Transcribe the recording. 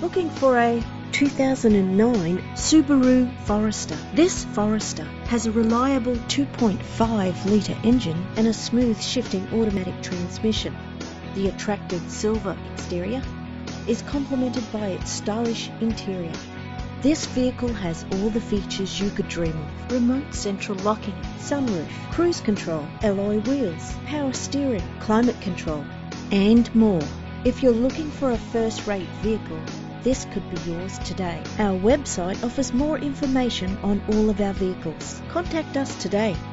Looking for a 2009 Subaru Forester. This Forester has a reliable 2.5-litre engine and a smooth shifting automatic transmission. The attractive silver exterior is complemented by its stylish interior. This vehicle has all the features you could dream of: remote central locking, sunroof, cruise control, alloy wheels, power steering, climate control, and more. If you're looking for a first-rate vehicle, this could be yours today. Our website offers more information on all of our vehicles. Contact us today.